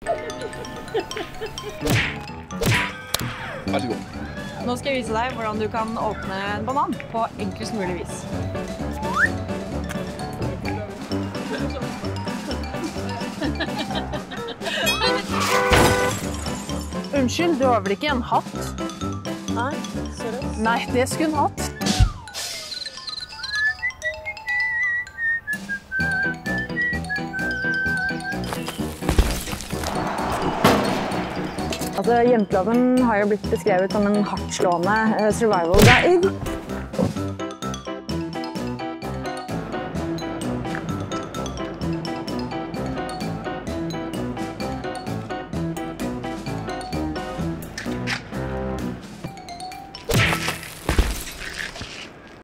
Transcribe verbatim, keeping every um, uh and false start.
Vær så god. Nå skal jeg vise deg hvordan du kan åpne en banan på enklest mulig vis. Unnskyld, du har vel ikke en hatt? Nei, seriøst? Nei, det skulle en hatt. Altså, jenteloven har jo blitt beskrevet som en hardtslående survival guide.